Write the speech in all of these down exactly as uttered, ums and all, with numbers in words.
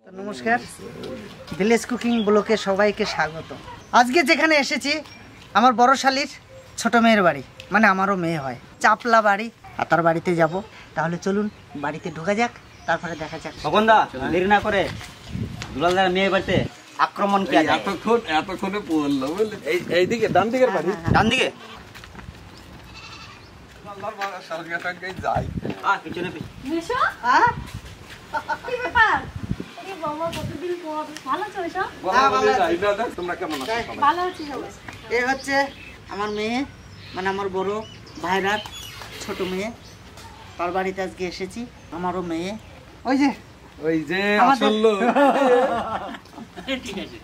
নমস্কার, village cooking ব্লকে সবাইকে স্বাগত। আজকে যেখানে এসেছি আমার বড় শালির ছোট মেয়ের বাড়ি, মানে আমারও মেয়ে হয়, চাপলা বাড়ি। আর তার বাড়িতে যাব, তাহলে চলুন বাড়িতে ঢোকা যাক, তারপরে দেখা যাক। খোকনদা দেরি না করে দুলালদার মেয়ের বাড়িতে আক্রমণ কিয়া যায়। এতক্ষণ এতক্ষণে পড়লো বুঝলি। এই এইদিকে ডান দিকের বাড়ি, ডান দিকে সঙ্গে সঙ্গে যাই। আ পিছনে মিশো হ্যাঁ কি ব্যাপার? এই বাবা কতদিন পর ভালো আছো মিশো? হ্যাঁ, ভালো আছি। যাই না দেখ তোমরা কেমন আছো সবাই? ভালো আছি সবাই। এ হচ্ছে আমার মেয়ে, মানে আমার বড় ভাইরার ছোট মেয়ে। তার বাড়িতে আজকে এসেছি, আমারও মেয়ে। ওই যে ওই যে আমাদের- আসলো। ঠিক আছে।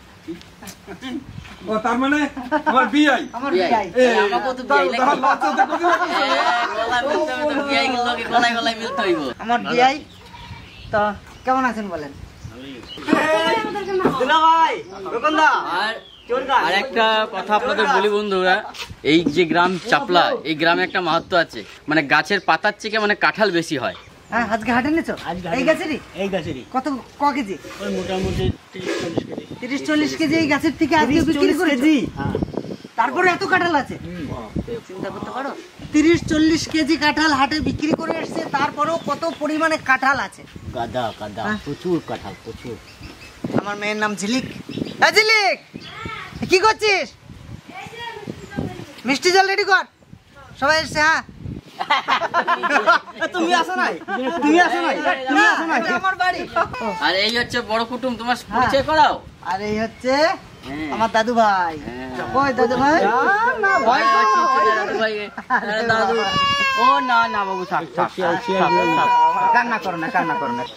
ও তার মানে আমার বিয়াই। আমার বিয়াই। বিয়াই। এই আমাকেও তো তার- বিয়াই তার লাগে। লজ্জা দেখো দিলে কি? এ, গলায় মিলতে হবে তো, বিয়াই গুলো লোকে গলায় গলায় মিলতে হইব। আমার বিয়াই। তো কেমন আছেন বলেন? দুলা ভাই, খোকনদা আর আর একটা কথা আপনাদের বলি বন্ধুরা, এই যে গ্রাম চাপলা, এই গ্রামে একটা মাহাত্ম্য আছে, মানে গাছের পাতার থেকে মানে কাঁঠাল বেশি হয়। হ্যাঁ, আজকে হাটে নিছো? এই গাছেরই? এই গাছেরই কত ক কেজি? ওই মোটামুটি তিরিশ চল্লিশ কেজি। তিরিশ চল্লিশ কেজি এই গাছের থেকে আজকে বিক্রি করেছো? তারপরে এত কাঁঠাল আছে, চিন্তা করতে পারো। তিরিশ চল্লিশ কেজি কাঁঠাল হাটে বিক্রি করে এসছে, তারপরেও কত পরিমাণে কাঁঠাল আছে। গাদা গাদা হ্যাঁ। প্রচুর কাঁঠাল, প্রচুর। আমার মেয়ের নাম ঝিলিক। হ্যাঁ ঝিলিক, কি করছিস? মিষ্টি জল রেডি কর, সবাই এসছে। হ্যাঁ, তুমি আসো নাই, তুমি আসো নাই, তুমি আসো নাই। এটা আমার বাড়ি। আর এই হচ্ছে বড় কুটুম, তোমার পরিচয় করাও। আর এই হচ্ছে হ্যাঁ। আমার দাদু ভাই। হ্যাঁ। ওই দাদু ভাই, না ভয় আরে, করো, ছোট ভয় দাদু করো। ভাই, আরে দাদু। ও না না বাবু, থাক থাক থাক, থাক, থাক। কান্না করো না, কান্না করো না।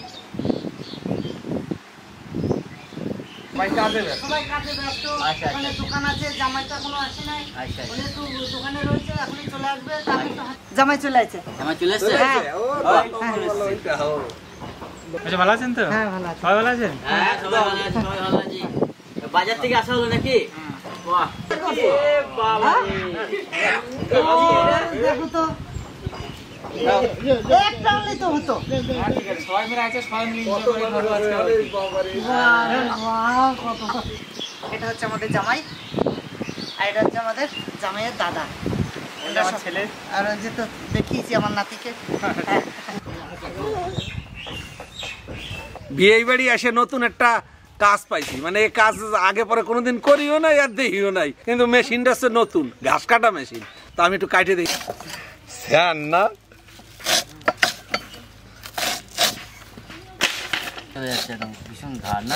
ভাই কাজে ব্যস্ত। সবাই কাজে ব্যস্ত, আচ্ছা, ওখানে আচ্ছা। দোকান আছে, জামাইটা এখনো আসে নাই। আচ্ছা, উনি একটু দোকানে রয়েছে, এখনই চলে আসবে। তা আমি একটু হাত- জামাই চলে আছে। আমার চলে এসছে? হ্যাঁ। ও হ্যাঁ। ভালো ভালো ওইটা হো। আচ্ছা, ভালো আছেন তো? হ্যাঁ, ভালো আছে। সবাই ভালো আছেন? হ্যাঁ, সবাই ভালো আছে, সবাই ভালো আছি। বাজার থেকে আসা হলো নাকি? বাহ। এ বাবা রে। দেখো তো, একটা হলেই তো হতো। ঠিক আছে, সবাই মিলে আছে, সবাই মিলে কত enjoy করে ভালো খাবো আজকে। আরে বাবারে। বাহ, কত- এটা হচ্ছে আমাদের জামাই, আর এটা হচ্ছে আমাদের জামাইয়ের দাদা। এটা আমার ছেলে। আর ওই যে তো দেখিয়েছি আমার নাতিকে। হ্যাঁ। বিয়ে বাড়ি এসে নতুন একটা কাজ পাইছি, মানে এই কাজ আগে পরে কোনোদিন করিও নাই আর দেখিও নাই, কিন্তু মেশিনটা হচ্ছে নতুন ঘাস কাটা মেশিন। তো আমি একটু কাটে দিই না। চলে যাচ্ছে একদম, ভীষণ ধার না?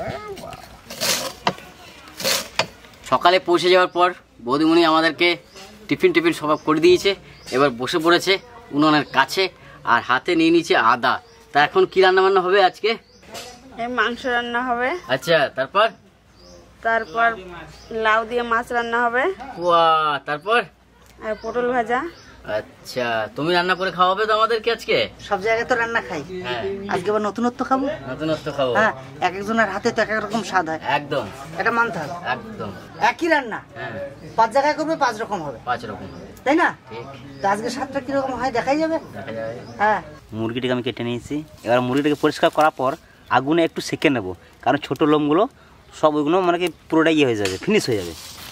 সকালে পৌঁছে যাওয়ার পর বৌদিমণি আমাদেরকে টিফিন টিফিন সব করে দিয়েছে। এবার বসে পড়েছে উনুনের কাছে, আর হাতে নিয়ে নিয়েছে আদা। তা এখন কি রান্না বান্না হবে আজকে? এই মাংস রান্না হবে, আচ্ছা, তারপর? তারপর লাউ দিয়ে মাছ রান্না হবে, বাহ, তারপর? আর পটল ভাজা। আচ্ছা, তুমি রান্না করে খাওয়াবে তো আমাদেরকে আজকে? সব জায়গায় তো রান্না খাই, হ্যাঁ, আজকে আবার নতুনত্ব খাবো। নতুনত্ব খাবো। হ্যাঁ, এক একজনের হাতে তো এক এক রকম স্বাদ হয়, একদম এটা মানতে হবে। একদম। একই রান্না হ্যাঁ, পাঁচ জায়গায় করবে, পাঁচ রকম হবে, পাঁচ রকম হবে। তাই না? ঠিক, তো আজকে স্বাদটা কিরকম হয় দেখাই যাবে। দেখা যাবে। হ্যাঁ, মুরগিটাকে আমি কেটে নিয়েছি। এবার মুরগিটাকে পরিষ্কার করার পর আগুনে একটু সেঁকে নেবো, কারণ ছোটো লোমগুলো সব ওইগুলো মানে কি পুরোটাই ইয়ে হয়ে যাবে, ফিনিশ হয়ে যাবে।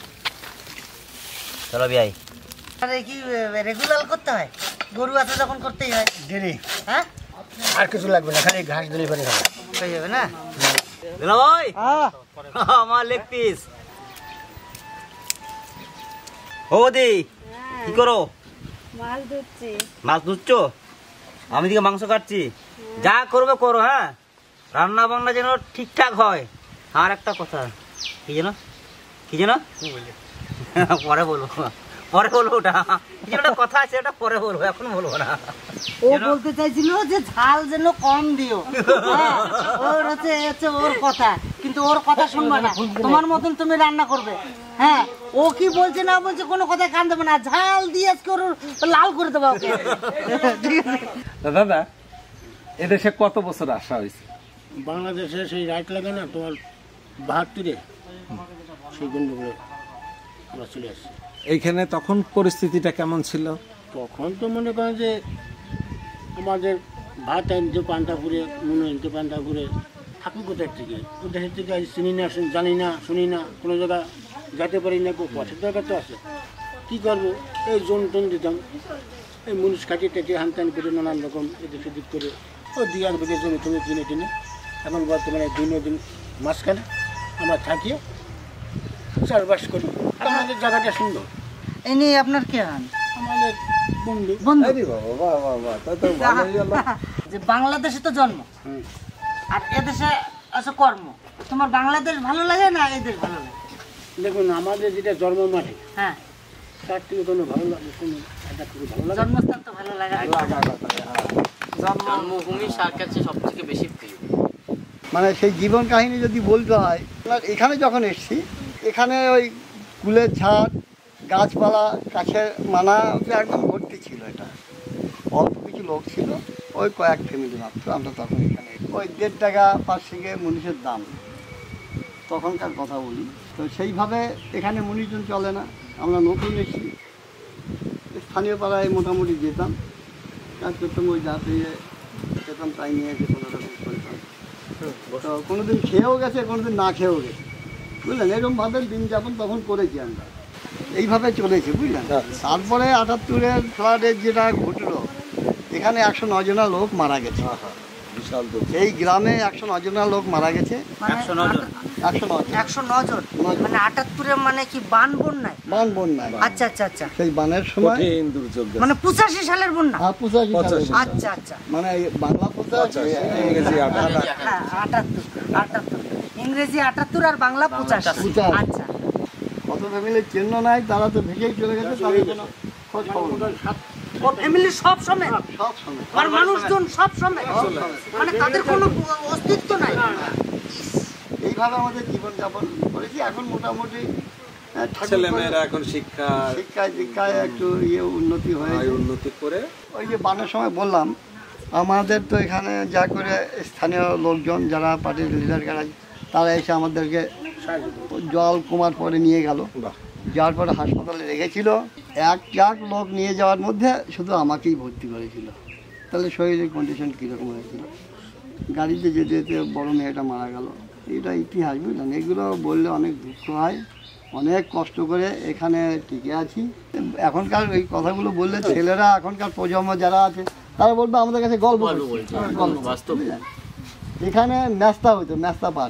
চলো বিয়াই। আরে কি রেগুলার করতে হয়? গরু আছে যখন করতেই হয়। দেরি হ্যাঁ, আর কিছু লাগবে না, খালি ঘাস দিলে পরে হবে। হয়ে যাবে না? ভাই হ্যাঁ, আমার লেগ পিস। ও দি কি করো? মাছ ধরছি। মাছ ধুচ্ছো? আমি দিকে মাংস কাটছি। যা করবে করো, হ্যাঁ, রান্না বান্না যেন ঠিকঠাক হয়। আর একটা কথা, কি যেন কি যেন পরে বলবো, পরে বলবো। ওটা কি যেন একটা কথা আছে, ওটা পরে বলবো, এখন বলবো না। ও বলতে চাইছিল যে ঝাল যেন কম দিও। হ্যাঁ, ওর হচ্ছে হচ্ছে ওর কথা, কিন্তু ওর কথা শুনবে না, তোমার মতন তুমি রান্না করবে। হ্যাঁ, ও কি বলছে না বলছে কোনো কথায় কান দেবে না, ঝাল দিয়ে আজকে ওর লাল করে দেবো ওকে। ঠিক আছে? দাদা, এদেশে কত বছর আসা হয়েছে? বাংলাদেশে সেই রাইট লাগে না তোমার বাহাত্তরে, সেই গন্ডগোলে আমরা চলে আসছি। এইখানে তখন পরিস্থিতিটা কেমন ছিল? তখন তো মনে করেন যে আমাদের ভাত আনতে পান্তাপুরে, নুন আনতে পান্তাপুরে, থাকুক কোথার থেকে ও দেশের থেকে আজ চিনি না শুন- জানি না শুনি না কোনো জায়গায় যেতে পারি না কেউ পথের দরকার তো আছে কী করবো এই জোন টোন দিতাম এই মুনিশ কাটিয়ে টেটিয়ে হান টান করে নানান রকম এদিক সেদিক করে ও দুই এক বিঘে জমি তুমি কিনে টিনে এখন বর্তমানে দিন দিন মাঝখানে আমরা থাকিয়ে চাষবাস করি আমাদের জায়গাটা সুন্দর এই নিয়ে আপনার কে হন? আমাদের বন্ধু বন্ধু। আরে বাবা বাহ বাহ বাহ তা তো ভালোই হলো। যে বাংলাদেশে তো জন্ম হুম। আর এদেশে আছে কর্ম, তোমার বাংলাদেশ ভালো লাগে না এই দেশ ভালো লাগে? দেখুন আমাদের যেটা জন্ম মাটি হ্যাঁ, তার থেকে কোনো ভালো লাগে কোনো একটা খুবই ভালো লাগে জন্মস্থান তো ভালো লাগে। জন্মভূমি সার কাছে সব থেকে বেশি প্রিয়। মানে সেই জীবন কাহিনী যদি বলতে হয়, আপনার এখানে যখন এসেছি এখানে ওই কুলের ঝাড় গাছপালা কাছে মানা একদম ভর্তি ছিল। এটা অল্প কিছু লোক ছিল, ওই কয়েক ফ্যামিলি মাত্র। আমরা তখন এখানে ওই দেড় টাকা পাঁচ থেকে মুনিশের দাম তখনকার কথা বলি। তো সেইভাবে এখানে মুনিশজন চলে না। আমরা নতুন এসেছি, স্থানীয় পাড়ায় মোটামুটি যেতাম, কাজ করতাম, ওই যা পেয়ে যেতাম তাই নিয়ে এসে কোনো রকম করতাম। তো কোনোদিন খেয়েও গেছে, কোনোদিন না খেয়েও গেছে, বুঝলেন। এরকমভাবে দিন যাপন তখন করেছি আমরা, এইভাবে চলেছে, বুঝলেন। তারপরে আটাত্তরের ফ্লাডের যেটা ঘটলো, এখানে একশো নয় জনা লোক মারা গেছে। বিশাল তো এই গ্রামে একশো নয় জনা লোক মারা গেছে। মানে একশো নয় জন। একশো নয় জন একশো নয় জন মানে আটাত্তরে মানে কি বান বন্যায়? বান বন্যায়। আচ্ছা আচ্ছা আচ্ছা, সেই বানের সময় কঠিন দুর্যোগ গেছে। মানে পঁচাশি সালের বন্যা। আর পঁচাশি সালে পঁচাশি। বন্যা। আচ্ছা আচ্ছা, মানে এই বাংলা পঁচাশি, ইংরেজি আঠারো। হ্যাঁ আটাত্তর আটাত্তর ইংরেজি আটাত্তর আর বাংলা পঁচাশি। পঁচাশি। আচ্ছা, কত ফ্যামিলির চিহ্ন নাই, তারা তো ভেঙেই চলে গেছে, তাদের কোনো খোঁজ খবর নেই। ও ফ্যামিলি সব সময় সব সময় আর মানুষজন সব সময়, মানে তাদের কোনো অস্তিত্ব নাই। এইভাবে আমাদের জীবনযাপন করেছি। এখন মোটামুটি আহ, ঠাকুর ছেলে করে মেয়েরা এখন শিক্ষা শিক্ষায় দীক্ষায় একটু ইয়ে উন্নতি আয় হয়েছে। উন্নতি করে ওই যে বানের সময় বললাম, আমাদের তো এখানে যা করে স্থানীয় লোকজন যারা পার্টির লিডার যারা, তারা এসে আমাদেরকে জল কুমার পরে নিয়ে গেল। বাহ। যাওয়ার পরে হাসপাতালে রেখেছিল। এক লাখ লোক নিয়ে যাওয়ার মধ্যে শুধু আমাকেই ভর্তি করেছিল। তাহলে শরীরের কন্ডিশন কীরকম হয়েছিল। গাড়িতে যেতে যেতে বড় মেয়েটা মারা গেল। এটা ইতিহাস, বুঝলেন। এগুলো বললে অনেক দুঃখ হয়। অনেক কষ্ট করে এখানে টিকে আছি। এখনকার এই কথাগুলো বললে ছেলেরা, এখনকার প্রজন্ম যারা আছে, তারা বলবে আমাদের কাছে গল্প বলছে, গল্প বাস্তব। বুঝলেন। এখানে ম্যাস্তা হতো, ম্যাস্তা পাট,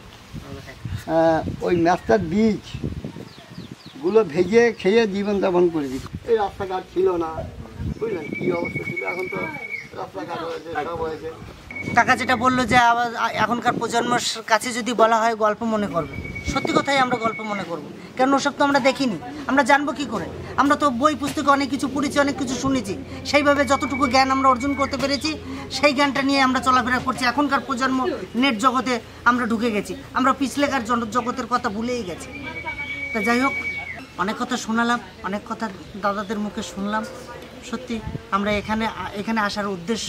আহ, ওই ম্যাস্তার বীজ গুলো ভেজে খেয়ে জীবনযাপন করে দিত। এই রাস্তাঘাট ছিল না, বুঝলেন কী অবস্থা ছিল। এখন তো রাস্তাঘাট হয়েছে, সব হয়েছে। কাকা যেটা বললো যে আবার এখনকার প্রজন্মের কাছে যদি বলা হয় গল্প মনে করবে, সত্যি কথাই আমরা গল্প মনে করব। কারণ ওসব তো আমরা দেখিনি, আমরা জানবো কি করে? আমরা তো বই পুস্তকে অনেক কিছু পড়েছি, অনেক কিছু শুনেছি, সেইভাবে যতটুকু জ্ঞান আমরা অর্জন করতে পেরেছি সেই জ্ঞানটা নিয়ে আমরা চলাফেরা করছি। এখনকার প্রজন্ম নেট জগতে আমরা ঢুকে গেছি, আমরা পিছলেকার জগতের কথা ভুলেই গেছি। তা যাই হোক, অনেক কথা শোনালাম, অনেক কথা দাদাদের মুখে শুনলাম। সত্যি আমরা এখানে এখানে আসার উদ্দেশ্য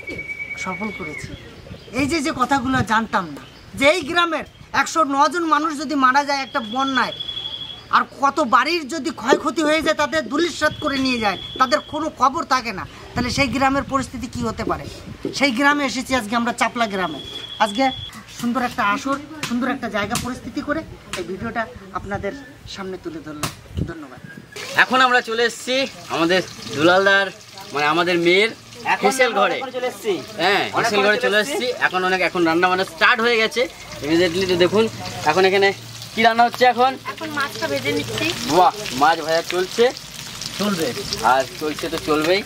সফল করেছি। এই যে যে কথাগুলো জানতাম না, যে এই গ্রামের একশো নজন মানুষ যদি মারা যায় একটা বন্যায়, আর কত বাড়ির যদি ক্ষয়ক্ষতি হয়ে যায়, তাদের ধূলিসাৎ করে নিয়ে যায়, তাদের কোনো খবর থাকে না, তাহলে সেই গ্রামের পরিস্থিতি কি হতে পারে? সেই গ্রামে এসেছি আজকে আমরা, চাপলা গ্রামে। আজকে সুন্দর একটা আসর, সুন্দর একটা জায়গা পরিস্থিতি করে এই ভিডিওটা আপনাদের সামনে তুলে ধরলাম। ধন্যবাদ। এখন আমরা চলে এসেছি আমাদের দুলালদার মানে আমাদের মেয়ের হেসেল ঘরে। চলে এসেছি। হ্যাঁ, হেসেল ঘরে চলে এসেছি। এখন অনেক এখন রান্না বান্না স্টার্ট হয়ে গেছে ইমিডিয়েটলি। তো দেখুন এখন এখানে কি রান্না হচ্ছে। এখন এখন মাছটা ভেজে নিচ্ছি। বাহ, মাছ ভাজা চলছে, চলবে আর চলছে তো চলবেই।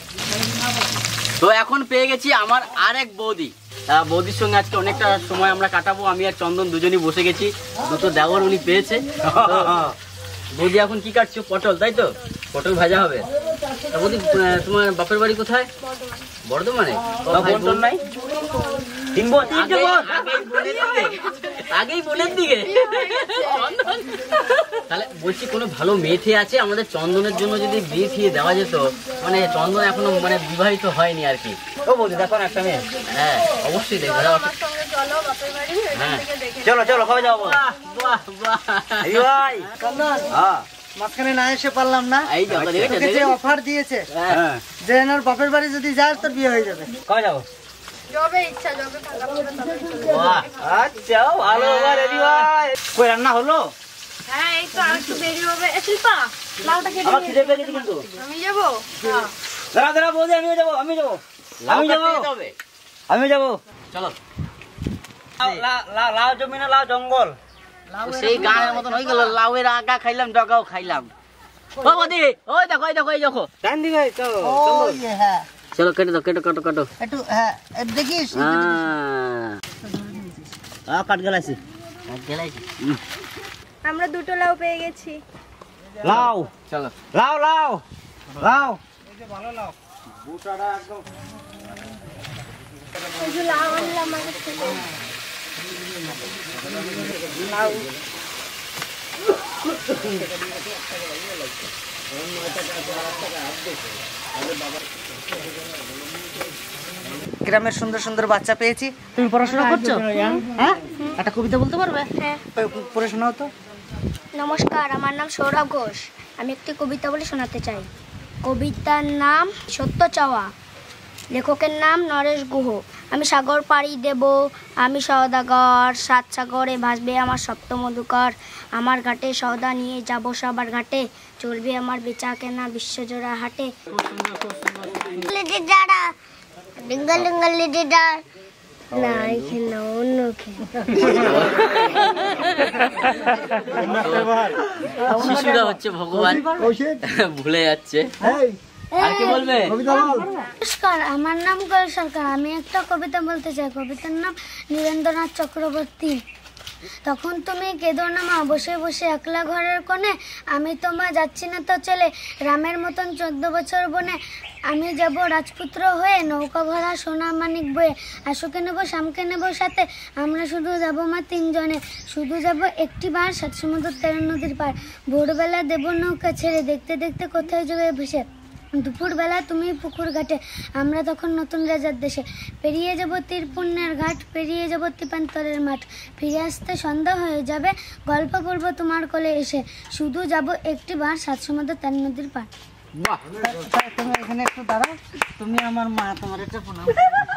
তো এখন পেয়ে গেছি আমার আরেক বৌদি। আহ, বৌদির সঙ্গে আজকে অনেকটা সময় আমরা কাটাবো। আমি আর চন্দন দুজনই বসে গেছি, দুটো দেওর উনি পেয়েছে। তো বৌদি এখন কি কাটছো? পটল, তাই তো? পটল ভাজা হবে। তা বৌদি, আহ, তোমার বাপের বাড়ি কোথায়? বর্ধমানে। বর্ধমান নাই, তিন বোন, আগেই বোনের দিকে, আগেই বোনের দিকে। চন্দন, তাহলে বলছি কোনো ভালো মেয়ে ঠেয়ে আছে আমাদের চন্দনের জন্য, যদি বিয়ে ফিয়ে দেওয়া যেত। মানে চন্দন এখনো মানে বিবাহিত হয়নি আর কি। ও বৌদি দেখো না একটা মেয়ে। হ্যাঁ অবশ্যই দেখবো। আমার সঙ্গে চলো বাপের বাড়ি, ওইখান হ্যাঁ থেকে দেখে চলো চলো, কবে যাবো? বাহ বাহ, এই ভাই চন্দন, হ্যাঁ মাঝখানে না এসে পারলাম না। এই যাবো, দেখেছো তোকে যে দেখেছো? অফার দিয়েছে হ্যাঁ যে এনার বাপের বাড়ি যদি যাস তোর বিয়ে হয়ে যাবে। কবে যাবো? যবে ইচ্ছা যবে ফাঁকা পাবে তবে চলে যাবো। বাহ, আচ্ছা ভালো রেডি ভাই। কই রান্না হলো? হ্যাঁ এই তো আর একটু দেরি হবে। এ শিল্পা লাউটা কেটে আমার নিয়ে খিদে পেয়ে গেছে কিন্তু। আমি যাবো। হ্যাঁ দাঁড়া দাঁড়া বৌদি, আমিও যাবো আমিও যাবো আমি যাবো আমি যাবো চলো। লাউ জমি না লাউ জঙ্গল? সেই গানের মতন হয়ে গেল, লাউয়ের আগা খাইলাম ডগাও খাইলাম। ও বদি, ওই দেখো ওই দেখো এই দেখো টান দি ভাই চলো ও ইয়ে হ্যাঁ চলো কেটে দাও, কেটো কাটো কাটো। একটু হ্যাঁ এ দেখিস আ কাট গেলাইছি গেলাইছি। আমরা দুটো লাউ পেয়ে গেছি। লাউ চলো লাউ লাউ লাউ এই যে লাউ আনলাম মার্কেট থেকে। গ্রামের সুন্দর সুন্দর বাচ্চা পেয়েছি। তুমি পড়াশোনা করছো? হ্যাঁ একটা কবিতা বলতে পারবে? হ্যাঁ। পড়ে শোনাও তো। নমস্কার, আমার নাম সৌরভ ঘোষ। আমি একটি কবিতা বলে শোনাতে চাই। কবিতার নাম সত্য চাওয়া, লেখকের নাম নরেশ গুহ। আমি সাগর পাড়ি দেব, আমি সওদাগর, সাত সাগরে ভাসবে আমার সপ্ত মধুকর। আমার ঘাটে সওদা নিয়ে যাব সবার ঘাটে, চলবে আমার বেচা কেনা বিশ্বজোড়া হাটে। ডিঙ্গল ডিঙ্গল লিডিডা না এখানে অন্য শিশুরা হচ্ছে ভগবান, ভুলে যাচ্ছে। আর কি বলবে? নমস্কার, আমার নাম গোল সরকার। আমি একটা কবিতা বলতে চাই। কবিতার নাম নীরেন্দ্রনাথ চক্রবর্তী। তখন তুমি কেঁদো না মা, বসে বসে একলা ঘরের কোণে। আমি তোমার যাচ্ছি না তো চলে, রামের মতন চোদ্দ বছর বনে। আমি যাব রাজপুত্র হয়ে, নৌকা ভরা সোনা মানিক বয়ে। আশুকে নেবো, শ্যামকে নেবো সাথে, আমরা শুধু যাব মা তিনজনে। শুধু যাব একটি বার সাত সমুদ্র তেরো নদীর পার। ভোরবেলা দেব নৌকা ছেড়ে, দেখতে দেখতে কোথায় যোগে ভেসে। দুপুরবেলা তুমি পুকুর ঘাটে, আমরা তখন নতুন রাজার দেশে। পেরিয়ে যাব তীর পুণ্যের ঘাট, পেরিয়ে যাব তীপান্তরের মাঠ। ফিরে আসতে সন্ধ্যা হয়ে যাবে, গল্প বলবো তোমার কোলে এসে। শুধু যাব একটি বার সাত সমুদ্র তেরো নদীর পার। বাহ, তুমি এখানে একটু দাঁড়াও, তুমি আমার মা, তোমার একটা প্রণাম।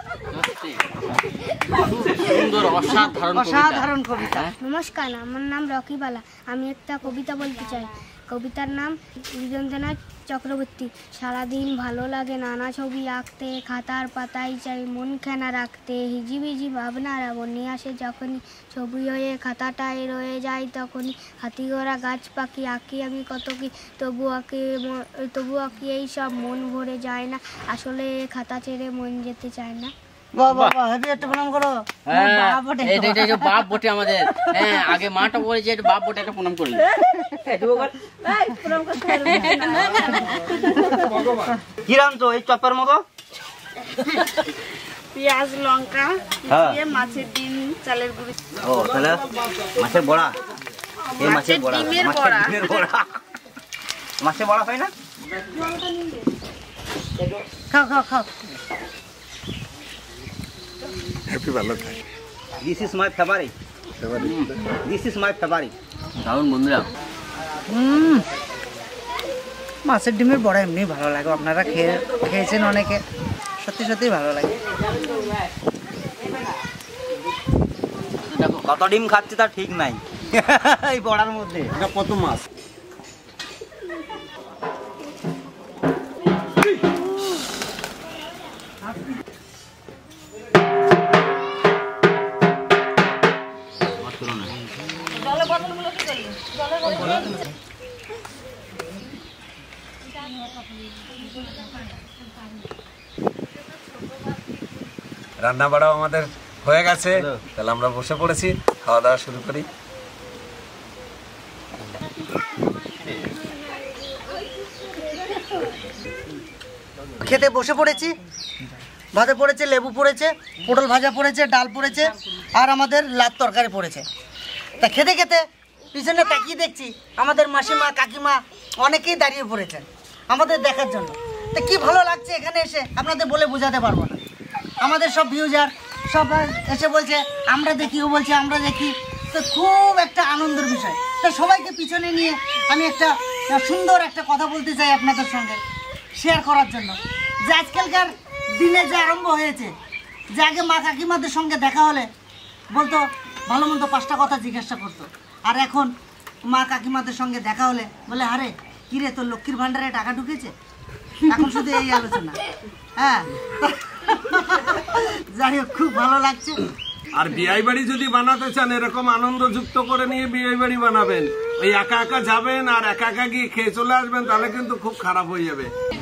সুন্দর অসাধারণ কবিতা। অসাধারণ কবিতা। নমস্কার, আমার নাম রকিবালা। আমি একটা কবিতা বলতে চাই। কবিতার নাম নীরেন্দ্রনাথ চক্রবর্তী। সারাদিন ভালো লাগে নানা ছবি আঁকতে, খাতার পাতায় চাই মন খেনা রাখতে। হিজিবিজি ভাবনারা মনে আসে যখনই, ছবি হয়ে খাতাটায় রয়ে যায় তখনই। হাতি ঘোড়া গাছ পাখি আঁকি আমি কত কি, তবু আঁকি তবু আঁকি এই সব মন ভরে যায় না। আসলে খাতা ছেড়ে মন যেতে চায় না। বাহ বাহ বাহ, হেভি একটা প্রণাম করো। হ্যাঁ, বাহ বটে। এটা এটা এটা বাপ বটে আমাদের। হ্যাঁ, আগে মাটা বলেছে এটা বাপ বটে, একটা প্রণাম করি। কি রামতো এই চপের মতো? পেঁয়াজ লঙ্কা হ্যাঁ। দিয়ে মাছের ডিম চালের গুঁড়ি ও তাহলে মাছের বড়া, এই মাছের মাছের বড়া, ডিমের মাছের বড়া। ডিমের বড়া, মাছের বড়া হয় না? খাও খাও খাও। হ্যাপি ভালো খাই। This is my favourite, this is my favourite. দারুণ বন্ধুরা। হুম, মাছের ডিমের বড়া এমনি ভালো লাগে। আপনারা খেয়ে খেয়েছেন অনেকে, সত্যি সত্যি ভালো লাগে। দেখো কত ডিম খাচ্ছে তার ঠিক নাই এই বড়ার মধ্যে। এটা কত মাছ? রান্না বাড়াও আমাদের হয়ে গেছে, তাহলে আমরা বসে পড়েছি, খাওয়া দাওয়া শুরু করি। খেতে বসে পড়েছি। ভাতে পড়েছে, লেবু পড়েছে, পটল ভাজা পড়েছে, ডাল পড়েছে, আর আমাদের লাত তরকারি পড়েছে। তা খেতে খেতে পিছনে তাকিয়ে দেখছি আমাদের মাসিমা কাকিমা অনেকেই দাঁড়িয়ে পড়েছেন আমাদের দেখার জন্য। তা কি ভালো লাগছে এখানে এসে আপনাদের বলে বোঝাতে পারবো না। আমাদের সব ভিউজার সব এসে বলছে আমরা দেখি, ও বলছে আমরা দেখি। তো খুব একটা আনন্দের বিষয়। তো সবাইকে পিছনে নিয়ে আমি একটা সুন্দর একটা কথা বলতে চাই আপনাদের সঙ্গে শেয়ার করার জন্য, যে আজকালকার দিনে যে আরম্ভ হয়েছে যে আগে মা কাকিমাদের সঙ্গে দেখা হলে বলতো ভালো মন্দ পাঁচটা কথা জিজ্ঞাসা করতো, আর এখন মা কাকিমাদের সঙ্গে দেখা হলে বলে আরে কিরে তোর লক্ষ্মীর ভান্ডারে টাকা ঢুকেছে, এখন শুধু এই আলোচনা। হ্যাঁ, যাই হোক খুব ভালো লাগছে। আর বিয়ে বাড়ি যদি বানাতে চান এরকম আনন্দ যুক্ত করে নিয়ে বিয়ে বাড়ি বানাবেন। ওই একা একা যাবেন আর একা একা গিয়ে খেয়ে চলে আসবেন, তাহলে কিন্তু খুব খারাপ হয়ে যাবে।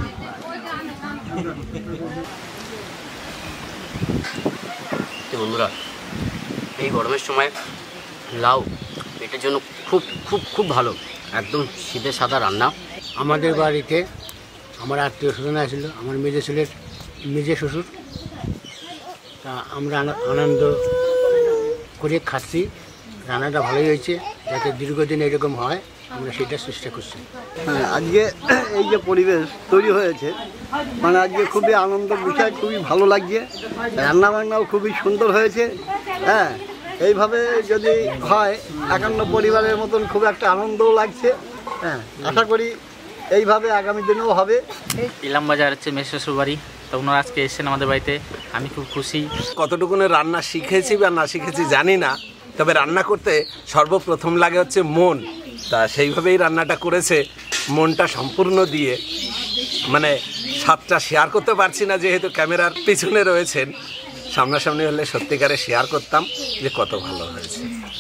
বন্ধুরা, এই গরমের সময় লাউ পেটের জন্য খুব খুব খুব ভালো, একদম শীতের সাদা রান্না। আমাদের বাড়িতে আমার আত্মীয় স্বজন আসছিল, আমার মেজে ছেলের মেজে শ্বশুর, তা আমরা আনন্দ করে খাচ্ছি। রান্নাটা ভালোই হয়েছে, যাতে দীর্ঘদিন এরকম হয় আমরা সেটা চেষ্টা করছি। হ্যাঁ, আজকে এই যে পরিবেশ তৈরি হয়েছে, মানে আজকে খুবই আনন্দের বিষয়, খুবই ভালো লাগছে। রান্নাবান্নাও খুবই সুন্দর হয়েছে। হ্যাঁ, এইভাবে যদি হয় একান্ন পরিবারের মতন খুব একটা আনন্দও লাগছে। হ্যাঁ, আশা করি এইভাবে আগামী দিনেও হবে। ইলাম বাজার হচ্ছে মেয়ে শ্বশুর বাড়ি, তো ওনারা আজকে এসেছেন আমাদের বাড়িতে, আমি খুব খুশি। কতটুকুনে রান্না শিখেছি বা না শিখেছি জানি না, তবে রান্না করতে সর্বপ্রথম লাগে হচ্ছে মন। তা সেইভাবেই রান্নাটা করেছে, মনটা সম্পূর্ণ দিয়ে। মানে স্বাদটা শেয়ার করতে পারছি না যেহেতু ক্যামেরার পিছনে রয়েছেন, সামনাসামনি হলে সত্যিকারে শেয়ার করতাম যে কত ভালো হয়েছে।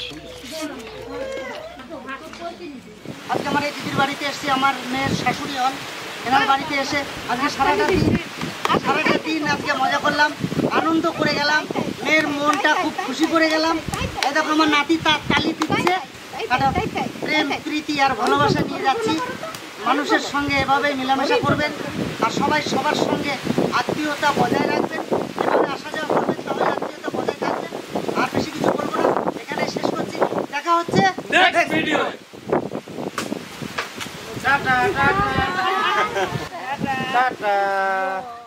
আজকে আমার এই দিদির বাড়িতে এসেছি, আমার মেয়ের শাশুড়ি হন, এনার বাড়িতে এসে আজকে সারাটা দিন সারাটা দিন আজকে মজা করলাম, আনন্দ করে গেলাম, মেয়ের মনটা খুব খুশি করে গেলাম। এই দেখো আমার নাতি তার তালি দিচ্ছে, প্রেম প্রীতি আর ভালোবাসা নিয়ে যাচ্ছি। মানুষের সঙ্গে এভাবে মেলামেশা করবেন, আর সবাই সবার সঙ্গে আত্মীয়তা বজায় রাখবেন, এভাবে আসা যাওয়া করবেন, তাহলে আত্মীয়তা বজায় থাকবেন। আর বেশি কিছু বলবো না, এখানে শেষ করছি, দেখা হচ্ছে next video. Tata tata tata.